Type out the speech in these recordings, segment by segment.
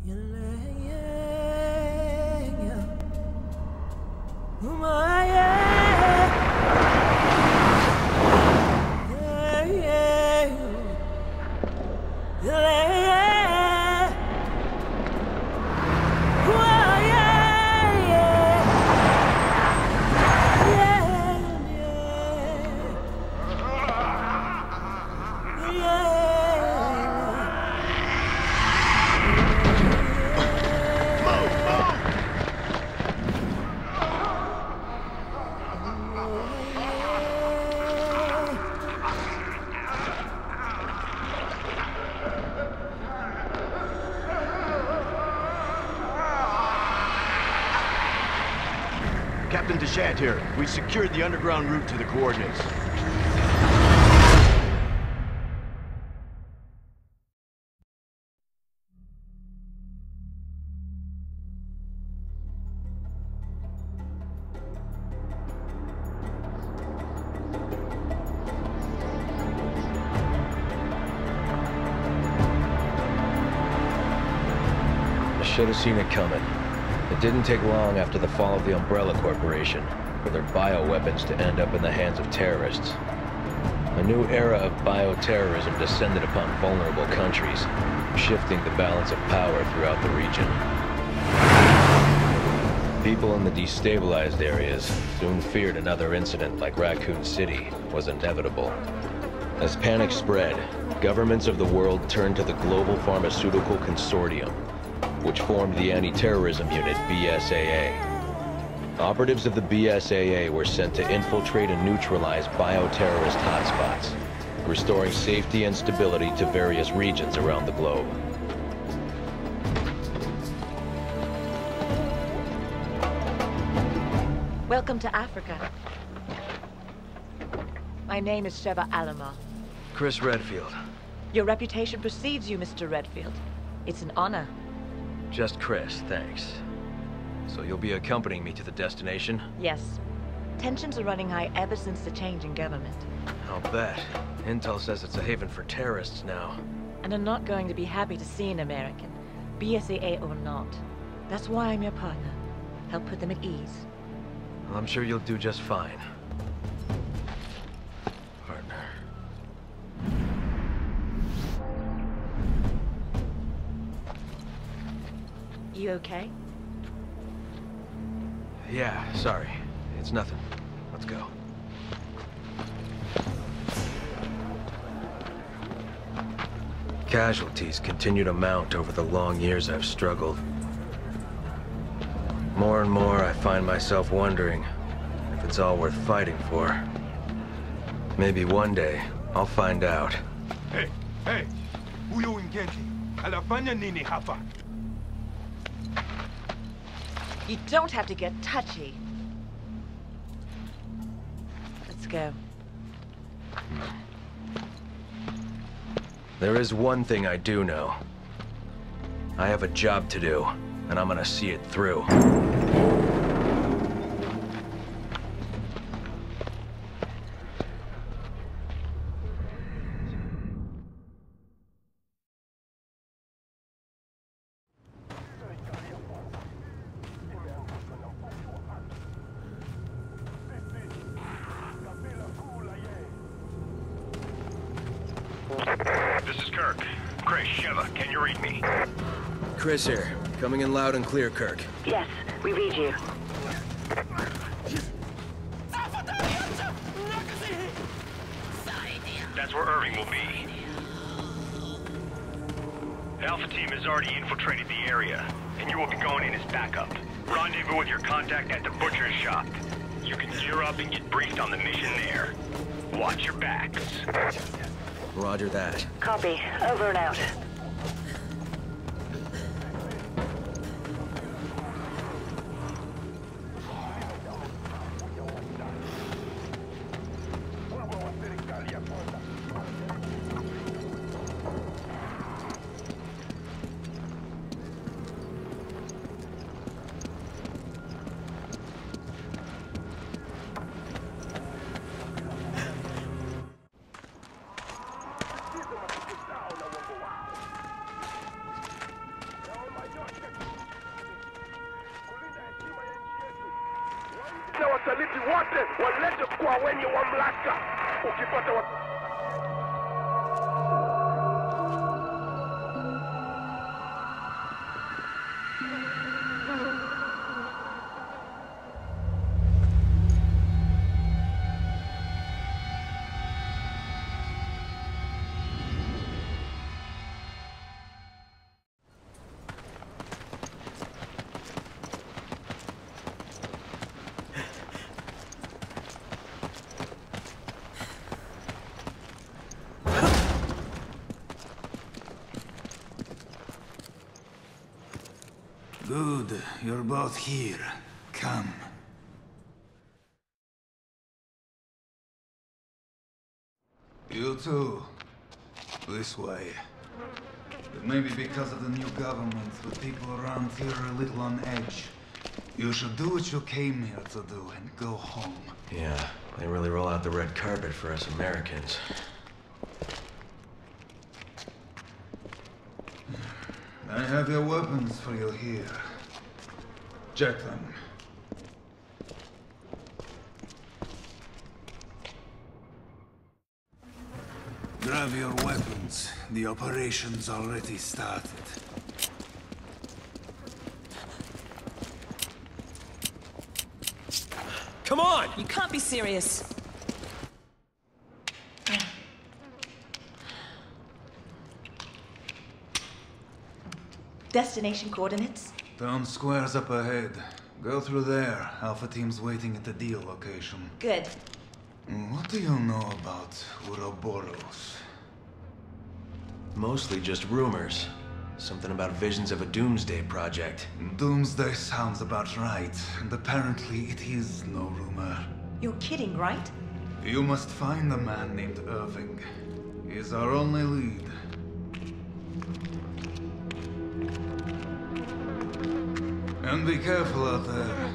Captain Deshant here. We secured the underground route to the coordinates. I should have seen it coming. It didn't take long after the fall of the Umbrella Corporation for their bioweapons to end up in the hands of terrorists. A new era of bioterrorism descended upon vulnerable countries, shifting the balance of power throughout the region. People in the destabilized areas soon feared another incident like Raccoon City was inevitable. As panic spread, governments of the world turned to the Global Pharmaceutical Consortium, which formed the anti-terrorism unit BSAA. Operatives of the BSAA were sent to infiltrate and neutralize bioterrorist hotspots, restoring safety and stability to various regions around the globe. Welcome to Africa. My name is Sheva Alama. Chris Redfield. Your reputation precedes you, Mr. Redfield. It's an honor. Just Chris, thanks. So you'll be accompanying me to the destination? Yes. Tensions are running high ever since the change in government. I'll bet. Intel says it's a haven for terrorists now. And I'm not going to be happy to see an American, BSAA or not. That's why I'm your partner. Help put them at ease. Well, I'm sure you'll do just fine. Partner. You okay? Yeah, sorry. It's nothing. Let's go. Casualties continue to mount over the long years I've struggled. More and more, I find myself wondering if it's all worth fighting for. Maybe one day, I'll find out. Hey! Huyo Ngenti, anafanya nini hapa? You don't have to get touchy. Let's go. There is one thing I do know. I have a job to do, and I'm gonna see it through. This is Kirk. Chris, Sheva, can you read me? Chris here. Coming in loud and clear, Kirk. Yes, we read you. That's where Irving will be. Alpha Team has already infiltrated the area, and you will be going in as backup. Rendezvous with your contact at the butcher's shop. You can gear up and get briefed on the mission there. Watch your backs. Roger that. Copy. Over and out. wote walete kwa wenye mamlaka. Ukipata Good, you're both here. Come. You too. This way. It may be because of the new government, but people around here are a little on edge. You should do what you came here to do and go home. Yeah, they really roll out the red carpet for us Americans. I have your weapons for you here. Check them. Grab your weapons. The operation's already started. Come on! You can't be serious. Destination coordinates? Town square's up ahead. Go through there. Alpha team's waiting at the deal location. Good. What do you know about Ouroboros? Mostly just rumors. Something about visions of a doomsday project. Doomsday sounds about right, and apparently it is no rumor. You're kidding, right? You must find a man named Irving. He's our only lead. And be careful out there.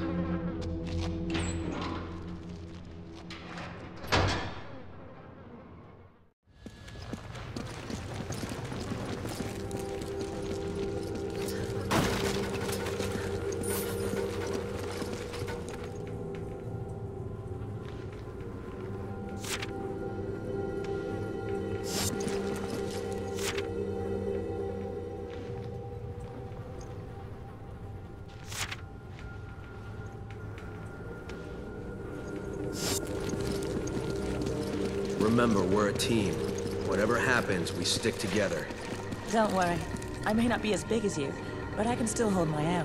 Remember, we're a team. Whatever happens, we stick together. Don't worry. I may not be as big as you, but I can still hold my own.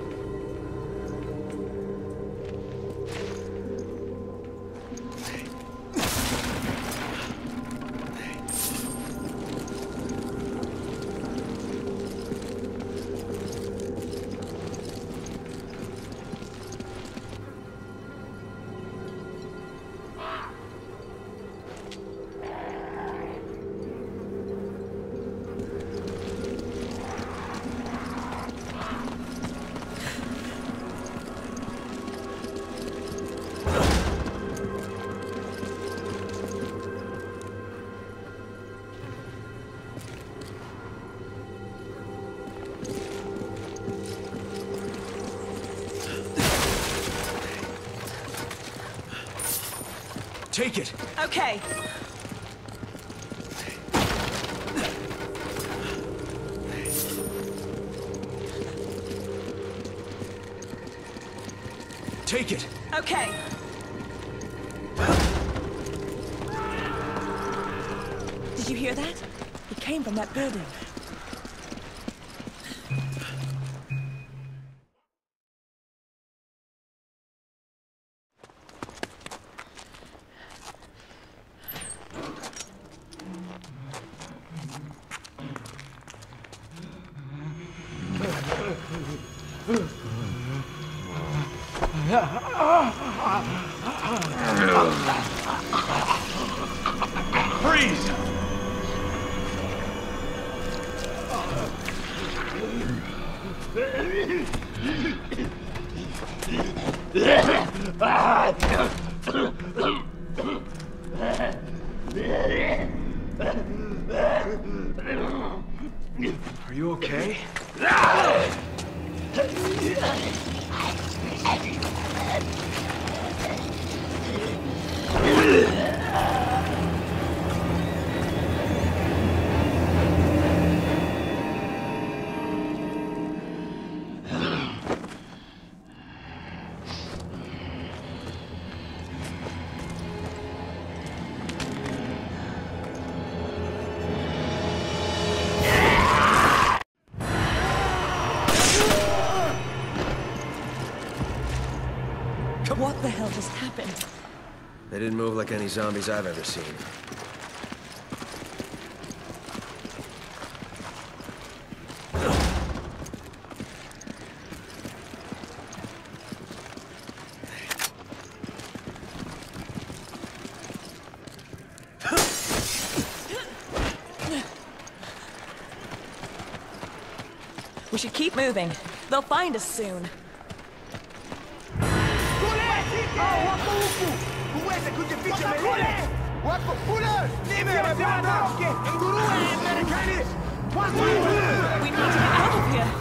Take it! Okay. Take it! Okay. Did you hear that? It came from that building. Freeze! Are you okay? What the hell just happened? They didn't move like any zombies I've ever seen. We should keep moving. They'll find us soon. We need to get out of here.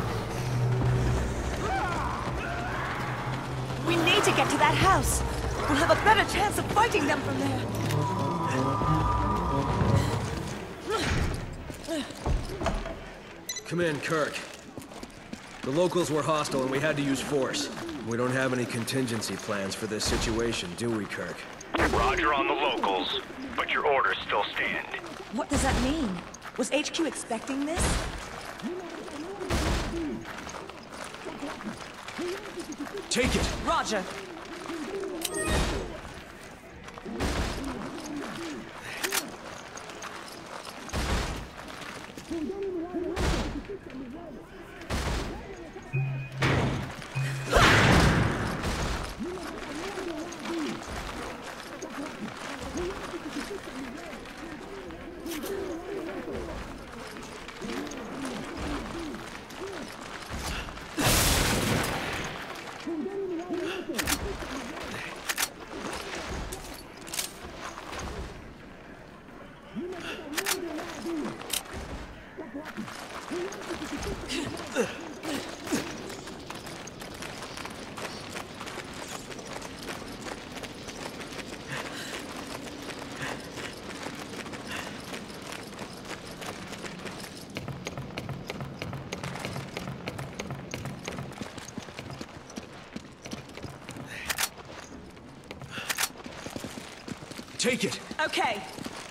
We need to get to that house. We'll have a better chance of fighting them from there. Come in, Kirk. The locals were hostile and we had to use force. We don't have any contingency plans for this situation, do we, Kirk? Roger on the locals, but your orders still stand. What does that mean? Was HQ expecting this? Take it! Roger. Take it! Okay.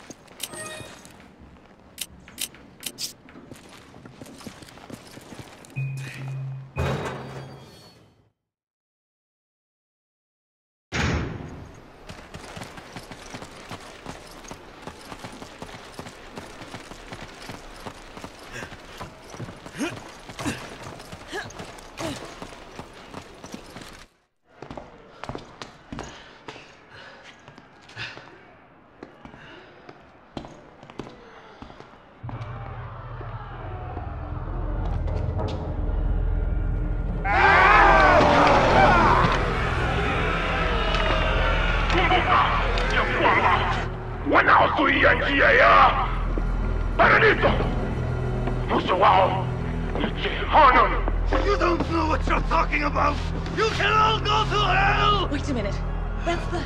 You don't know what you're talking about! You can all go to hell! Wait a minute. That's the...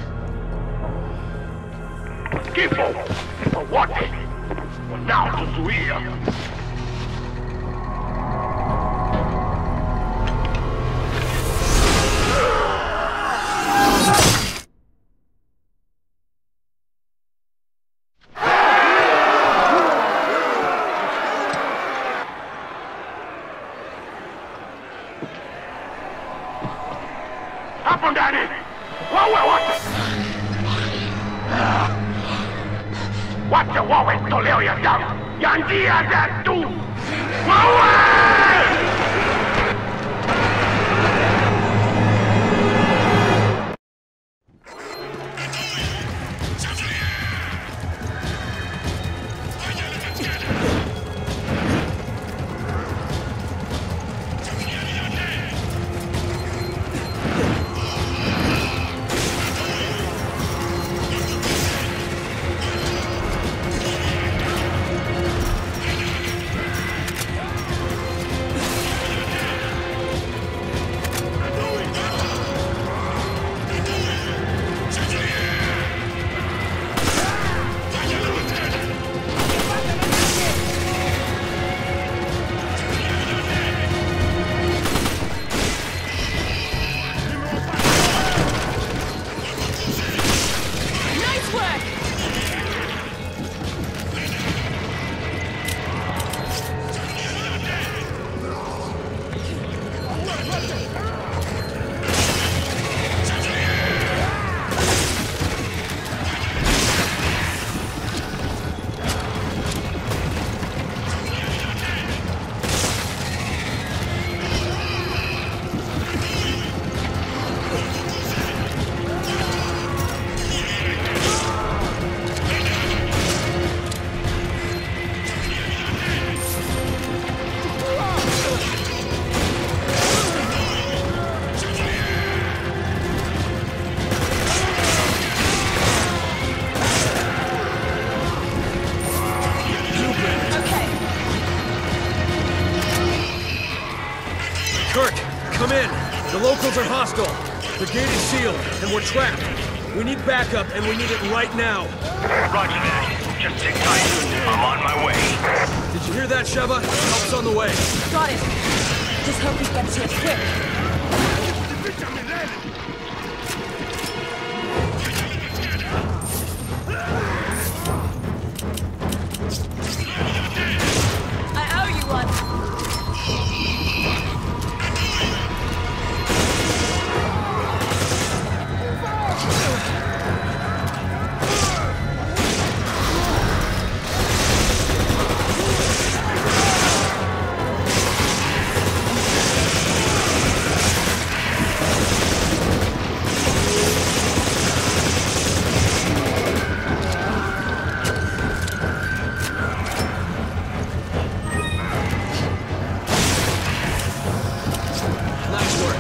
Tipo, for what? Now to Suia. Hapo ndani! Wawe wote! Wacha wawe toleo ya damu ya njia zetu! Wawe! Kirk, come in. The locals are hostile. The gate is sealed, and we're trapped. We need backup, and we need it right now. Roger that. Just sit tight. I'm on my way. Did you hear that, Sheva? Help's on the way. Got it. Just hope he gets here quick. I owe you one. Nice work.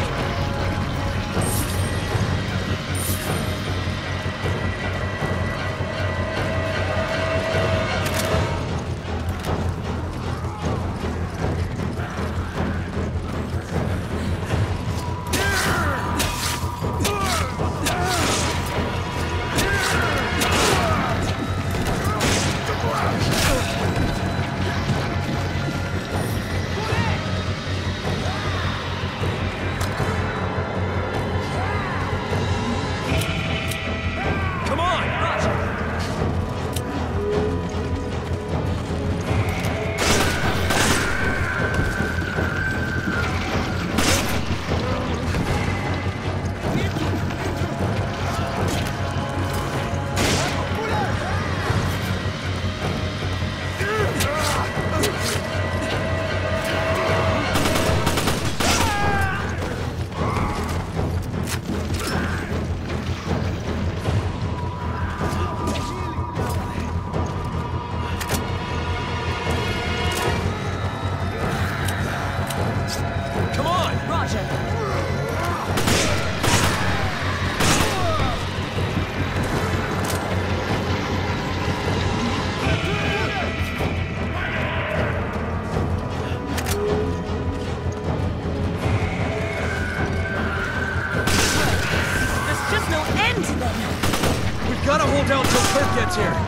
Come on! Come on! Roger. There's just no end to them. We've got to hold out till Kirk gets here.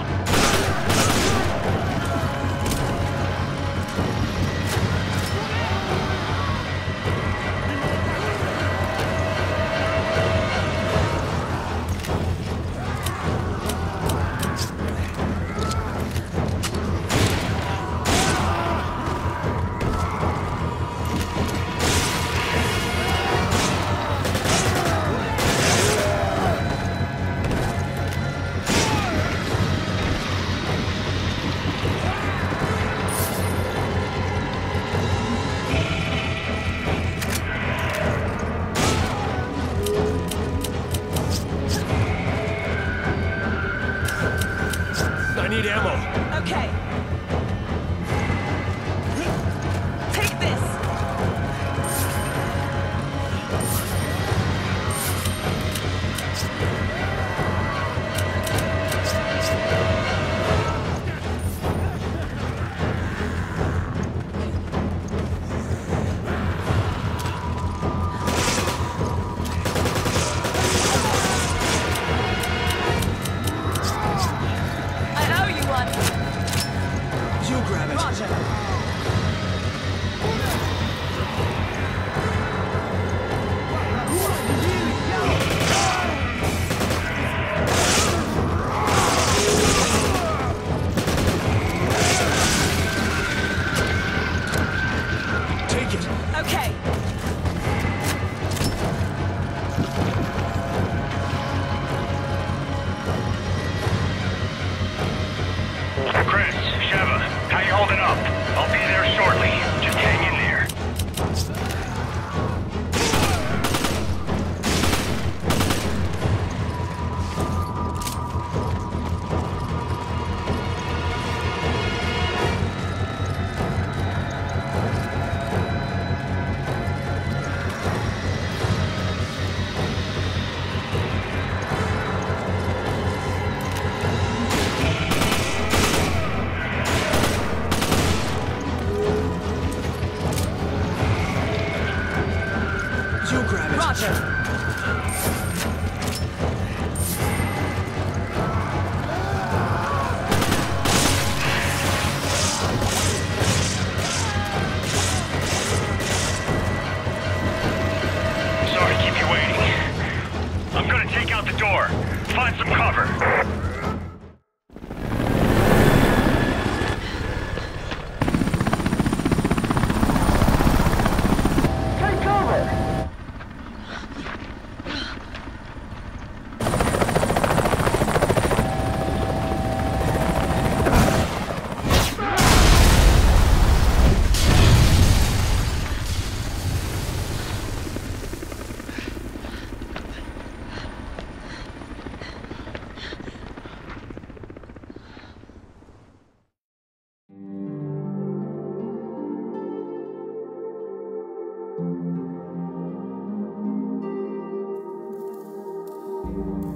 Roger. Sorry to keep you waiting. I'm gonna take out the door. Find some cover. You